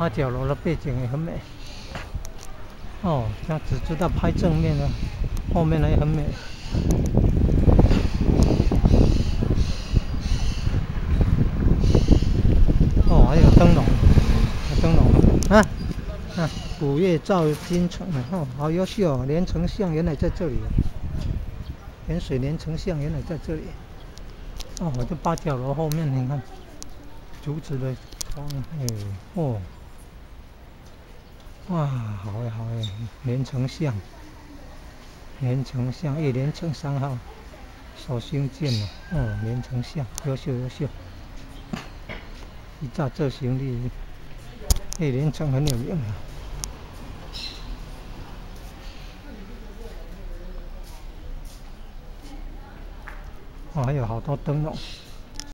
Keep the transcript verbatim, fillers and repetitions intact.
八角楼的背景也很美。哦，这样只知道拍正面了，后面呢也很美。哦，还有灯笼，有灯笼啊啊！古月照金城哦，好优秀哦！连城巷原来在这里，盐水连城巷原来在这里。哦，这八角楼后面你看，竹子的窗，哎，哦。哇，好哎好哎，连城巷，连城巷，叶连城三号所兴建的，哦，连城巷，优秀优秀。一早做生意，叶连城很有名啊。哦，还有好多灯笼。